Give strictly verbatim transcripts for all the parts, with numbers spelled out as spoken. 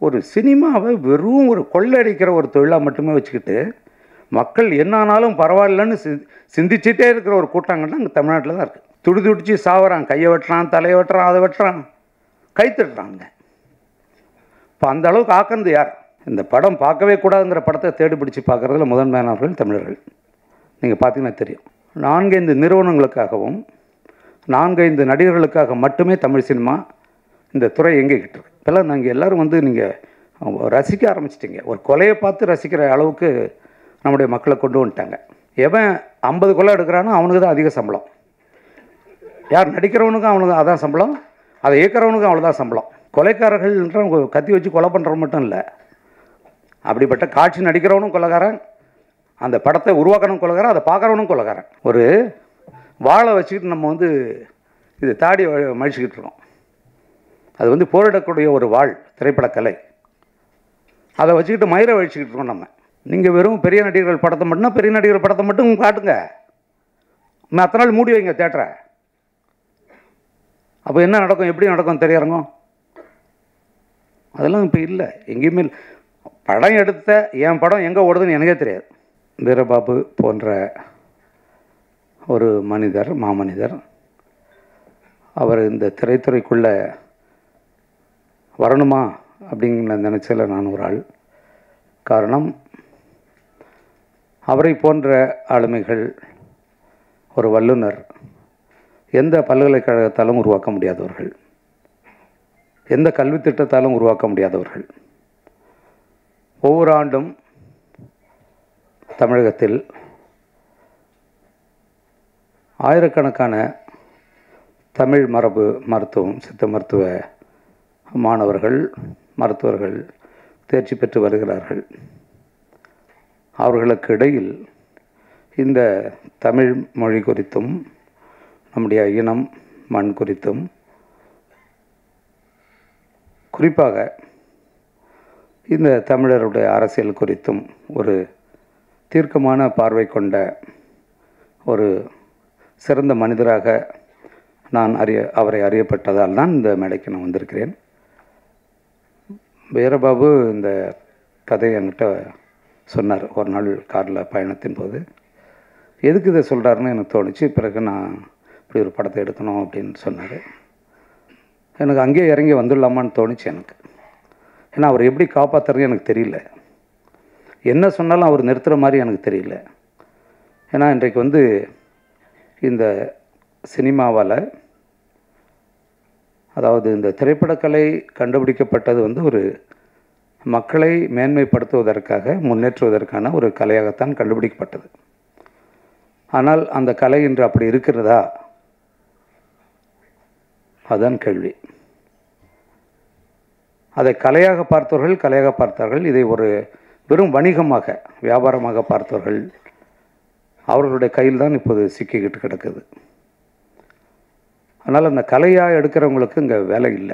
ஒரு சினிமாவை வெறும் ஒரு கொள்ளடிக்கிற ஒரு தொழிலாக மட்டுமே வச்சுக்கிட்டு மக்கள் என்னானாலும் பரவாயில்லன்னு சி சிந்திச்சுட்டே இருக்கிற ஒரு கூட்டங்கள்லாம் அங்கே தமிழ்நாட்டில் தான் இருக்குது. துடி துடிச்சு சாவறான், கையை வெட்டுறான், தலையை வெட்டுறான், அதை வெட்டுறான், கை தட்டுறாங்க. இப்போ அந்த அளவுக்கு ஆக்குறது யார்? இந்த படம் பார்க்கவே கூடாதுங்கிற படத்தை தேடி பிடிச்சி பார்க்குறதுல முதன்மையானவர்கள் தமிழர்கள். நீங்கள் பார்த்தீங்கன்னா தெரியும். நான்கைந்து நிறுவனங்களுக்காகவும் நான்கைந்து நடிகர்களுக்காக மட்டுமே தமிழ் சினிமா இந்த துறை எங்கிக்கிட்டு இருக்கு. இப்போல்லாம் நாங்கள் எல்லோரும் வந்து நீங்கள் ரசிக்க ஆரம்பிச்சிட்டிங்க. ஒரு கொலையை பார்த்து ரசிக்கிற அளவுக்கு நம்முடைய மக்களை கொண்டு வந்துட்டாங்க. எவன் ஐம்பது கொலை எடுக்கிறானோ அவனுக்கு தான் அதிக சம்பளம். யார் நடிக்கிறவனுக்கும் அவனுக்கு அதான் சம்பளம், அதை இயக்கிறவனுக்கும் அவ்வளோதான் சம்பளம். கொலைக்காரர்கள்ன்ற கத்தி வச்சு கொலை பண்ணுறவன் மட்டும் இல்லை, அப்படிப்பட்ட காட்சி நடிக்கிறவனும் கொலைக்காரன், அந்த படத்தை உருவாக்கணும் கொலைக்காரன், அதை பார்க்குறவனும் கொலைக்காரன். ஒரு வாழை வச்சுக்கிட்டு நம்ம வந்து இது தாடி மழிச்சிக்கிட்டு இருக்கோம். அது வந்து போரிடக்கூடிய ஒரு வாழ் திரைப்படக்கலை. அதை வச்சுக்கிட்டு மயிரை வழிச்சிக்கிட்டு இருக்கோம் நம்ம. நீங்கள் வெறும் பெரிய நடிகர்கள் படத்தை மட்டும்னா பெரிய நடிகர்கள் படத்தை மட்டும் காட்டுங்க, அத்தனை நாள் மூடி வைங்க தேட்டரை. அப்போ என்ன நடக்கும், எப்படி நடக்கும் தெரியாருங்க? அதெல்லாம் இப்போ இல்லை, எங்கேயுமே இல்லை. படம் எடுத்த என் படம் எங்கே ஓடுதுன்னு எனக்கே தெரியாது. வீரபாபு போன்ற ஒரு மனிதர், மாமனிதர், அவர் இந்த திரைத்துறைக்குள்ளே வரணுமா அப்படிங்கிற நினச்சல நான் ஒரு ஆள். காரணம், அவரை போன்ற ஆளுமைகள், ஒரு வல்லுனர், எந்த பல்கலைக்கழகத்தாலும் உருவாக்க முடியாதவர்கள், எந்த கல்வி திட்டத்தாலும் உருவாக்க முடியாதவர்கள். ஒவ்வொரு ஆண்டும் தமிழகத்தில் ஆயிரக்கணக்கான தமிழ் மரபு மருத்துவம், சித்த மருத்துவ மாணவர்கள், மருத்துவர்கள் தேர்ச்சி பெற்று வருகிறார்கள். அவர்களுக்கு இடையில் இந்த தமிழ் மொழி குறித்தும் நம்முடைய இனம், மண் குறித்தும், குறிப்பாக இந்த தமிழருடைய அரசியல் குறித்தும் ஒரு தீர்க்கமான பார்வை கொண்ட ஒரு சிறந்த மனிதராக நான் அறிய அவரை அறியப்பட்டதால் தான் இந்த மேடைக்கு நான் வந்திருக்கிறேன். வீரபாபு இந்த கதையை என்கிட்ட சொன்னார் ஒரு நாள் காரில் பயணத்தின் போது. எதுக்கு இதை சொல்கிறாருன்னு எனக்கு தோணுச்சு. பிறகு நான் இப்படி ஒரு படத்தை எடுக்கணும் அப்படின்னு சொன்னார். எனக்கு அங்கேயே இறங்கி வந்துடலாமான்னு தோணுச்சு எனக்கு. ஏன்னா அவர் எப்படி காப்பாற்றுறது எனக்கு தெரியல, என்ன சொன்னாலும் அவர் நிறுத்துகிற மாதிரி எனக்கு தெரியல. ஏன்னா இன்றைக்கு வந்து இந்த சினிமாவால், அதாவது இந்த திரைப்படக்கலை கண்டுபிடிக்கப்பட்டது வந்து ஒரு மக்களை மேன்மைப்படுத்துவதற்காக, முன்னேற்றுவதற்கான ஒரு கலையாகத்தான் கண்டுபிடிக்கப்பட்டது. ஆனால் அந்த கலை இன்று அப்படி இருக்கிறதா? அதுதான் கேள்வி. அதை கலையாக பார்த்தவர்கள் கலையாக பார்த்தார்கள், இதை ஒரு வெறும் வணிகமாக, வியாபாரமாக பார்த்தவர்கள், அவர்களுடைய கையில் தான் இப்போது சிக்கிக்கிட்டு கிடக்குது. அதனால் அந்த கலையாக எடுக்கிறவங்களுக்கு இங்கே வேலை இல்லை.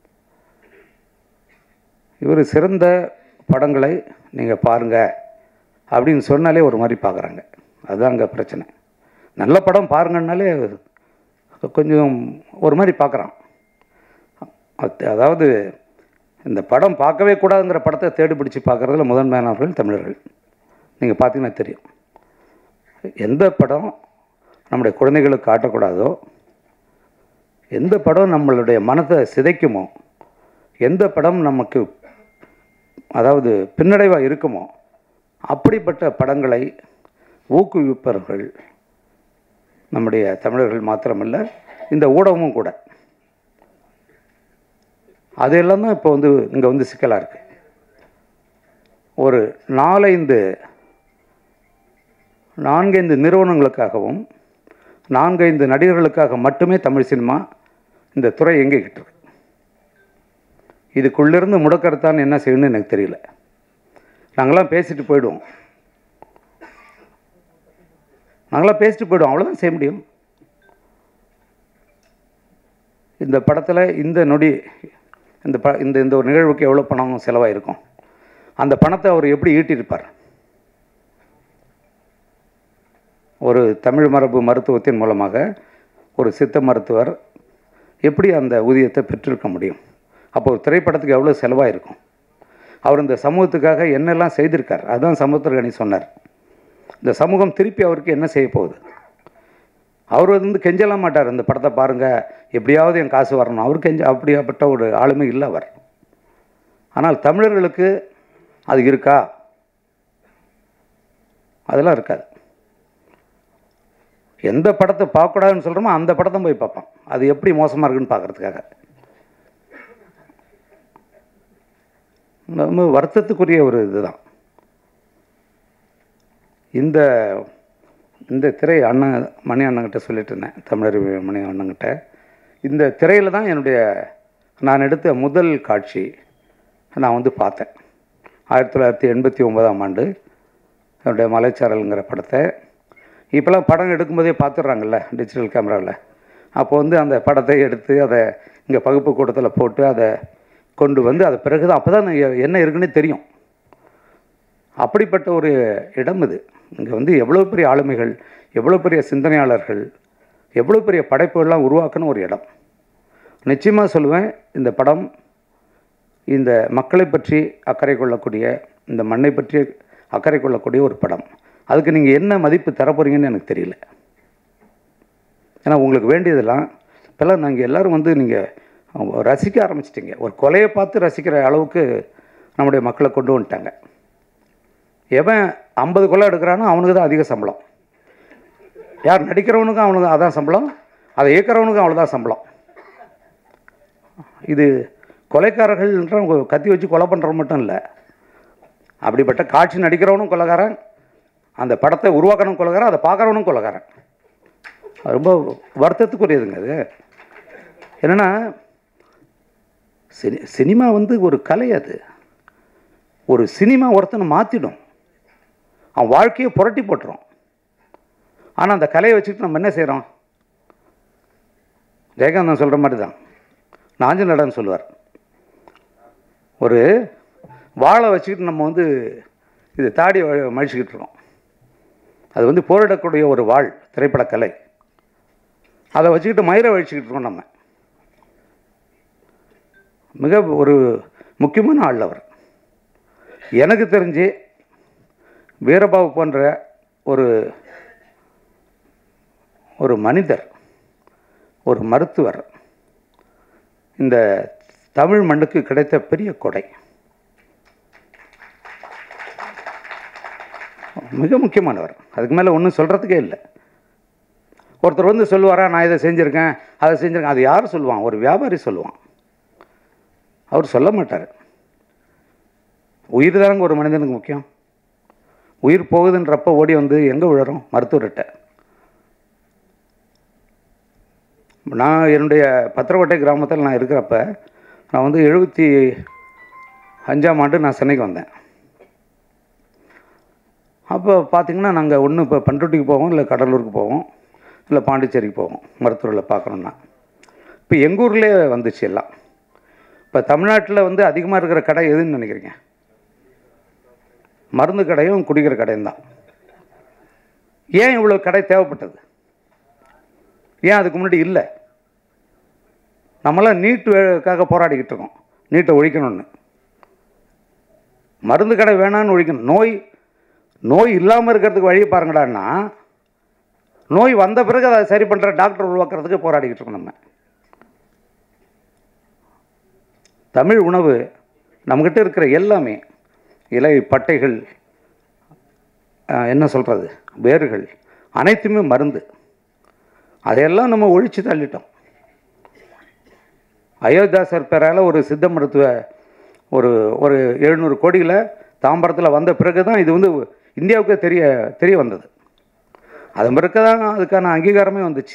இவர் சிறந்த படங்களை நீங்கள் பாருங்கள் அப்படின்னு சொன்னாலே ஒரு மாதிரி பார்க்குறாங்க. அதுதான் அங்கே பிரச்சனை. நல்ல படம் பாருங்கன்னாலே கொஞ்சம் ஒரு மாதிரி பார்க்குறான். அதாவது இந்த படம் பார்க்கவே கூடாதுங்கிற படத்தை தேடி பிடிச்சி பார்க்குறதுல முதன்மையானவர்கள் தமிழர்கள். நீங்கள் பார்த்தீங்கன்னா தெரியும். எந்த படம் நம்முடைய குழந்தைகளுக்கு காட்டக்கூடாதோ, எந்த படம் நம்மளுடைய மனதை சிதைக்குமோ, எந்த படம் நமக்கு அதாவது பின்னடைவாக இருக்குமோ, அப்படிப்பட்ட படங்களை ஊக்குவிப்பவர்கள் நம்முடைய தமிழர்கள் மாத்திரமல்ல, இந்த ஊடகமும் கூட. அதெல்லாம் தான் இப்போ வந்து இங்கே வந்து சிக்கலாக இருக்குது. ஒரு நாலைந்து நான்கைந்து நிறுவனங்களுக்காகவும் நான்கைந்து நடிகர்களுக்காக மட்டுமே தமிழ் சினிமா இந்த துறை எங்கிக்கிட்டு இருக்கு. இதுக்குள்ளேருந்து முடக்கறத்தான் என்ன செய்யணும்னு எனக்கு தெரியல. நாங்களாம் பேசிட்டு போயிடுவோம், நாங்களாம் பேசிட்டு போயிடுவோம், அவ்வளோதான் செய்ய முடியும். இந்த படத்தில் இந்த நொடி இந்த ப இந்த இந்த ஒரு நிகழ்வுக்கு எவ்வளோ பணம் செலவாயிருக்கும், அந்த பணத்தை அவர் எப்படி ஈட்டியிருப்பார்? ஒரு தமிழ் மரபு மருத்துவத்தின் மூலமாக ஒரு சித்த மருத்துவர் எப்படி அந்த ஊதியத்தை பெற்றிருக்க முடியும்? அப்போ ஒரு திரைப்படத்துக்கு எவ்வளோ செலவாயிருக்கும்? அவர் இந்த சமூகத்துக்காக என்னெல்லாம் செய்திருக்கார், அதுதான் சமுத்திரக்கனி சொன்னார். இந்த சமூகம் திருப்பி அவருக்கு என்ன செய்ய போகுது? அவர் வந்து கெஞ்சலாம் மாட்டார், இந்த படத்தை பாருங்கள் எப்படியாவது என் காசு வரணும், அவர் கெஞ்ச அப்படியாப்பட்ட ஒரு ஆளுமை இல்லை அவர். ஆனால் தமிழர்களுக்கு அது இருக்கா? அதெல்லாம் இருக்காது. எந்த படத்தை பார்க்கக்கூடாதுன்னு சொல்கிறோமோ அந்த படத்தை போய் பார்ப்பான், அது எப்படி மோசமாக இருக்குன்னு பார்க்குறதுக்காக. ரொம்ப வருத்தத்துக்குரிய ஒரு இதுதான். இந்த இந்த திரை அண்ணன் மணி அண்ணங்கிட்ட சொல்லிட்டு இருந்தேன், தமிழர் மணி அண்ணங்கிட்ட. இந்த திரையில் தான் என்னுடைய நான் எடுத்த முதல் காட்சி நான் வந்து பார்த்தேன். ஆயிரத்தி தொள்ளாயிரத்தி எண்பத்தி ஒன்பதாம் ஆண்டு என்னுடைய மலைச்சாரலுங்கிற படத்தை. இப்போலாம் படம் எடுக்கும்போதே பார்த்துட்றாங்கல்ல டிஜிட்டல் கேமராவில். அப்போ வந்து அந்த படத்தை எடுத்து அதை இங்கே பகுப்பு கூட்டத்தில் போட்டு அதை கொண்டு வந்து அதை பிறகு தான் அப்போ தான் என்ன இருக்குன்னே தெரியும். அப்படிப்பட்ட ஒரு இடம் இது. இங்கே வந்து எவ்வளோ பெரிய ஆளுமைகள், எவ்வளோ பெரிய சிந்தனையாளர்கள், எவ்வளோ பெரிய படைப்புகள்லாம் உருவாக்கணும் ஒரு இடம். நிச்சயமாக சொல்லுவேன், இந்த படம் இந்த மக்களை பற்றி அக்கறை கொள்ளக்கூடிய, இந்த மண்ணை பற்றி அக்கறை கொள்ளக்கூடிய ஒரு படம். அதுக்கு நீங்கள் என்ன மதிப்பு தரப்போறீங்கன்னு எனக்கு தெரியல. ஏன்னா உங்களுக்கு வேண்டியதெல்லாம் இப்போல்லாம் நாங்கள் எல்லோரும் வந்து நீங்கள் ரசிக்க ஆரம்பிச்சிட்டிங்க. ஒரு கொலையை பார்த்து ரசிக்கிற அளவுக்கு நம்முடைய மக்களை கொண்டு வந்துட்டாங்க. எவன் ஐம்பது கொலை எடுக்கிறானோ அவனுக்கு தான் அதிக சம்பளம். யார் நடிக்கிறவனுக்கும் அவனுக்கு அதான் சம்பளம், அதை இயக்கிறவனுக்கும் அவ்வளோதான் சம்பளம். இது கொலைக்காரர்கள்ன்ற கத்தி வச்சு கொலை பண்ணுறவன் மட்டும் இல்லை, அப்படிப்பட்ட காட்சி நடிக்கிறவனும் கொலைக்காரன், அந்த படத்தை உருவாக்கணும் கொலைக்காரன், அதை பார்க்குறவனும் கொலைக்காரன். ரொம்ப வருத்தத்துக்குரியதுங்க அது. என்னென்னா சினி சினிமா வந்து ஒரு கலை. அது ஒரு சினிமா ஒருத்தனை மாற்றிடும், அவன் வாழ்க்கையை புரட்டி போட்டுரும். ஆனால் அந்த கலையை வச்சுக்கிட்டு நம்ம என்ன செய்கிறோம்? ஜெயகாந்தன் சொல்கிற மாதிரி தான் நாஞ்சநடன் சொல்லுவார், ஒரு வாழை வச்சுக்கிட்டு நம்ம வந்து இது தாடி மழிச்சுக்கிட்டு இருக்கோம். அது வந்து போரிடக்கூடிய ஒரு வாழ் திரைப்படக்கலை. அதை வச்சுக்கிட்டு மயிரை வழிச்சுக்கிட்டு இருக்கோம். நம்ம மிக ஒரு முக்கியமான ஆள் அவர். எனக்கு தெரிஞ்சு வீரபாபு போன்ற ஒரு ஒரு மனிதர், ஒரு மருத்துவர் இந்த தமிழ் மண்ணுக்கு கிடைத்த பெரிய கொடை. மிக முக்கியமானவர். அதுக்கு மேலே ஒன்றும் சொல்கிறதுக்கே இல்லை. ஒருத்தர் வந்து சொல்லுவாரா, நான் இதை செஞ்சுருக்கேன் அதை செஞ்சுருக்கேன், அது யார் சொல்லுவான்? ஒரு வியாபாரி சொல்லுவான். அவர் சொல்ல மாட்டார். உயிர் தானங்க ஒரு மனிதனுக்கு முக்கியம். உயிர் போகுதுன்றப்ப ஓடி வந்து எங்கே விழுறோம்? மருத்துவர்கிட்ட. நான் என்னுடைய பத்திரக்கோட்டை கிராமத்தில் நான் இருக்கிறப்ப, நான் வந்து எழுபத்தி அஞ்சாம் ஆண்டு நான் சென்னைக்கு வந்தேன். அப்போ பார்த்திங்கன்னா நாங்கள் ஒன்று இப்போ பண்ருட்டிக்கு போவோம், இல்லை கடலூருக்கு போவோம், இல்லை பாண்டிச்சேரிக்கு போவோம் மருத்துவரில் பார்க்கணுன்னா. இப்போ எங்கள் ஊர்லேயே வந்துச்சு எல்லாம். இப்போ தமிழ்நாட்டில் வந்து அதிகமாக இருக்கிற கடை எதுன்னு நினைக்கிறீங்க? மருந்து கடையும் குடிக்கிற கடையும் தான். ஏன் இவ்வளோ கடை தேவைப்பட்டது? ஏன் அதுக்கு முன்னாடி இல்லை? நம்மளாம் நீட்டுக்காக போராடிக்கிட்டு இருக்கோம், நீட்டை ஒழிக்கணும்னு. மருந்து கடை வேணான்னு ஒழிக்கணும். நோய் நோய் இல்லாமல் இருக்கிறதுக்கு வழியை பாருங்கடான்னா, நோய் வந்த பிறகு அதை சரி பண்ணுற டாக்டர் உருவாக்குறதுக்கு போராடிக்கிட்டு இருக்கோம். நம்ம தமிழ் உணவு நம்மக்கிட்ட இருக்கிற எல்லாமே இலை பட்டைகள், என்ன சொல்கிறது, வேர்கள் அனைத்துமே மருந்து. அதையெல்லாம் நம்ம ஒழித்து தள்ளிட்டோம். அயோத்தியாசர் பேரால் ஒரு சித்த மருத்துவ ஒரு ஒரு எழுநூறு கோடியில் தாம்பரத்தில் வந்த பிறகு தான் இது வந்து இந்தியாவுக்கு தெரிய தெரிய வந்தது. அது பிறகு தான் அதுக்கான அங்கீகாரமே வந்துச்சு.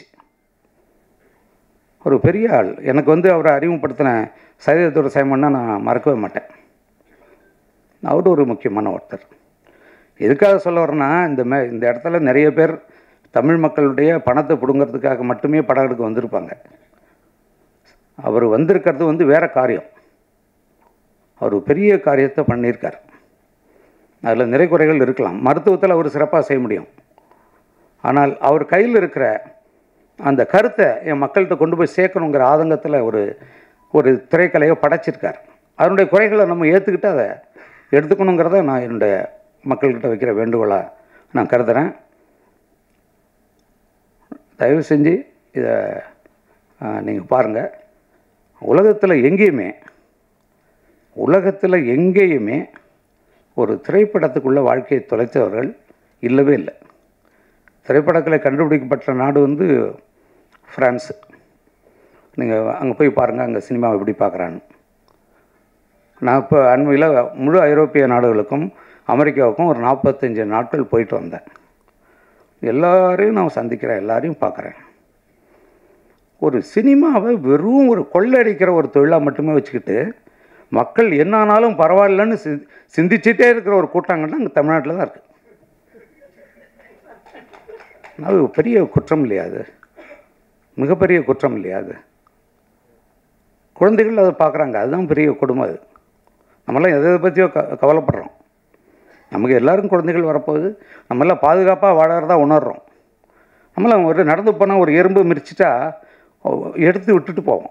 ஒரு பெரிய ஆள். எனக்கு வந்து அவரை அறிமுகப்படுத்தின சைதத்துறை சைமன்னா நான் மறக்கவே மாட்டேன். அவர் ஒரு முக்கியமான ஒருத்தர். எதுக்காக சொல்ல வரேன்னா, இந்த மே இந்த இடத்துல நிறைய பேர் தமிழ் மக்களுடைய பணத்தை பிடுங்கிறதுக்காக மட்டுமே படம் எடுக்க வந்திருப்பாங்க. அவர் வந்திருக்கிறது வந்து வேறு காரியம். அவர் பெரிய காரியத்தை பண்ணியிருக்கார். அதில் நிறை குறைகள் இருக்கலாம். மருத்துவத்தில் அவர் சிறப்பாக செய்ய முடியும். ஆனால் அவர் கையில் இருக்கிற அந்த கருத்தை என் மக்கள்கிட்ட கொண்டு போய் சேர்க்கணுங்கிற ஆதங்கத்தில் ஒரு ஒரு திரைக்கலையை படைச்சிருக்கார். அதனுடைய குறைகளை நம்ம ஏற்றுக்கிட்டு அதை எடுத்துக்கணுங்கிறத நான் என்னுடைய மக்கள்கிட்ட வைக்கிற வேண்டுகோளாக நான் கருதுகிறேன். தயவு செஞ்சு இதை நீங்கள் பாருங்கள். உலகத்தில் எங்கேயுமே உலகத்தில் எங்கேயுமே ஒரு திரைப்படத்துக்குள்ளே வாழ்க்கையை தொலைத்தவர்கள் இல்லவே இல்லை. திரைப்படங்களை கண்டுபிடிக்கப்பட்ட நாடு வந்து ஃப்ரான்ஸு. நீங்கள் அங்கே போய் பாருங்கள், அங்கே சினிமாவை எப்படி பார்க்குறான்னு. நான் இப்போ அண்மையில் முழு ஐரோப்பிய நாடுகளுக்கும் அமெரிக்காவுக்கும் ஒரு நாற்பத்தஞ்சு நாட்கள் போயிட்டு வந்தேன். எல்லாரையும் நான் சந்திக்கிறேன், எல்லாரையும் பார்க்குறேன். ஒரு சினிமாவை வெறும் ஒரு கொள்ளடிக்கிற ஒரு தொழிலாக மட்டுமே வச்சுக்கிட்டு மக்கள் என்ன ஆனாலும் பரவாயில்லன்னு சி சிந்திச்சுட்டே இருக்கிற ஒரு கூட்டாங்கன்னா அங்கே தமிழ்நாட்டில் தான் இருக்குது. அது பெரிய குற்றம் இல்லையா? அது மிகப்பெரிய குற்றம் இல்லையா? அது குழந்தைகள் அதை பார்க்குறாங்க, அதுதான் பெரிய கொடுமை. அது நம்மளாம் எதை பற்றியோ க கவலைப்படுறோம். நமக்கு எல்லோரும் குழந்தைகள் வரப்போகுது, நம்மளாம் பாதுகாப்பாக வாழறதா உணர்கிறோம். நம்மளாம் ஒரு நடந்து போனால் ஒரு எறும்பு மிரிச்சிட்டா எடுத்து விட்டுட்டு போவோம்.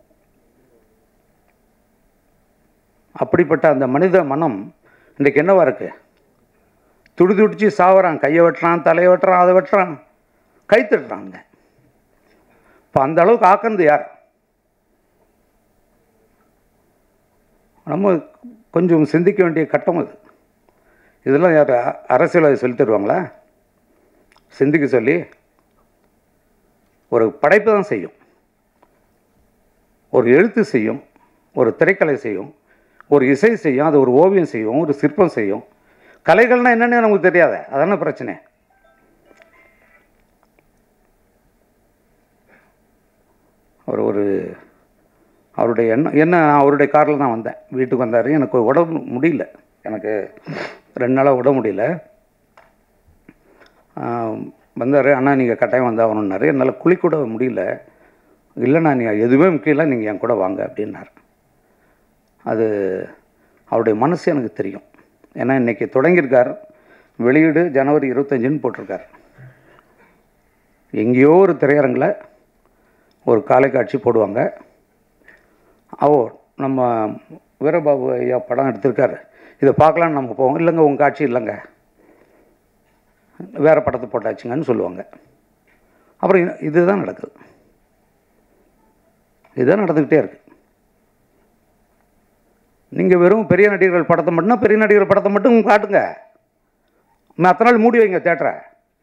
அப்படிப்பட்ட அந்த மனித மனம் இன்றைக்கு என்னவா இருக்குது? துடி துடிச்சு சாவறான், கையை வெட்டுறான், தலையை வெட்டுறான், அதை வெட்டுறான், கை தட்டுறாங்க. இப்போ அந்த அளவுக்கு ஆக்குறது யார்? நம்ம கொஞ்சம் சிந்திக்க வேண்டிய கட்டம் அது. இதெல்லாம் யார் அரசியல் சொல்லி தருவாங்களா? சிந்திக்க சொல்லி ஒரு படைப்பு தான் செய்யும், ஒரு எழுத்து செய்யும், ஒரு திரைக்கலை செய்யும், ஒரு இசை செய்யும், அது ஒரு ஓவியம் செய்யும், ஒரு சிற்பம் செய்யும். கலைகள்னால் என்னென்னு நமக்கு தெரியாத, அதான பிரச்சனை. அவர் ஒரு அவருடைய எண்ணம் என்ன, நான் அவருடைய காரில் தான் வந்தேன். வீட்டுக்கு வந்தார். எனக்கு உடம்பு முடியல, எனக்கு ரெண்டு நாளாக உட முடியல. வந்தார். அண்ணா நீங்கள் கட்டாயம் வந்தாகணுன்னாரு. என்னால் குளிக்கூட முடியல. இல்லைண்ணா நீங்கள் எதுவுமே முக்கியம் இல்லை, நீங்கள் என் கூட வாங்க அப்படின்னார். அது அவருடைய மனசு எனக்கு தெரியும். ஏன்னா இன்றைக்கி தொடங்கியிருக்கார். வெளியீடு ஜனவரி இருபத்தஞ்சுன்னு போட்டிருக்கார். எங்கேயோ ஒரு திரையரங்கில் ஒரு காலை காட்சி போடுவாங்க. அவோ நம்ம வீரபாபு ஐயா படம் எடுத்திருக்காரு, இதை பார்க்கலான்னு நம்ம போவோம். இல்லைங்க உங்கள் காட்சி இல்லைங்க, வேறு படத்தை போட்டாச்சுங்கன்னு சொல்லுவாங்க. அப்புறம் இதுதான் நடக்குது, இதுதான் நடந்துக்கிட்டே இருக்குது. நீங்கள் வெறும் பெரிய நடிகர்கள் படத்தை மட்டும்னா பெரிய நடிகர்கள் படத்தை மட்டும் காட்டுங்க, அத்தனை நாள் மூடி வைங்க தேட்டரை.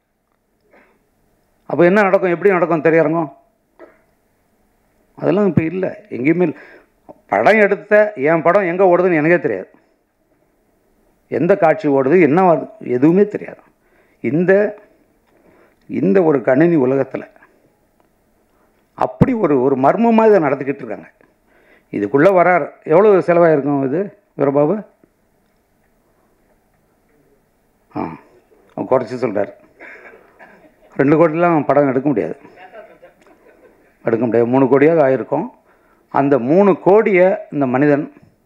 அப்போ என்ன நடக்கும், எப்படி நடக்கும் திரையரங்கம்? அதெல்லாம் இப்போ இல்லை, எங்கேயுமே இல்லை. படம் எடுத்த என் படம் எங்கே ஓடுதுன்னு எனக்கே தெரியாது, எந்த காட்சி ஓடுது என்ன எதுவுமே தெரியாது. இந்த இந்த ஒரு கணினி உலகத்தில் அப்படி ஒரு ஒரு மர்மமாக இதை நடத்திக்கிட்டு இருக்காங்க. இதுக்குள்ளே வரார். எவ்வளோ செலவாயிருக்கும் இது வீரபாபு? ஆ அவன் குறைச்சி சொல்கிறார். ரெண்டு கோடிலாம் படம் எடுக்க முடியாது, எடுக்க முடியாது. மூணு கோடியாக ஆயிருக்கும். அந்த மூணு கோடியை இந்த மனிதன்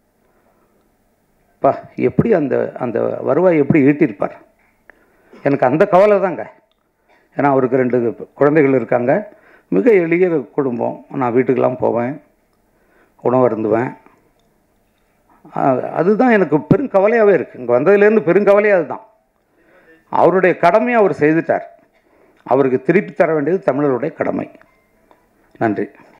பா எப்படி அந்த அந்த வருவாய் எப்படி ஈட்டியிருப்பார்? எனக்கு அந்த கவலை தாங்க. ஏன்னா அவருக்கு ரெண்டு குழந்தைகள் இருக்காங்க, மிக எளிய குடும்பம். நான் வீட்டுக்கெல்லாம் போவேன், உணவு அருந்துவேன். அதுதான் எனக்கு பெரும் கவலையாகவே இருக்குது. இங்கே வந்ததுலேருந்து பெருங்கவலையாக அதுதான். அவருடைய கடமையை அவர் செய்துட்டார். அவருக்கு திருப்பி தர வேண்டியது தமிழருடைய கடமை. நன்றி.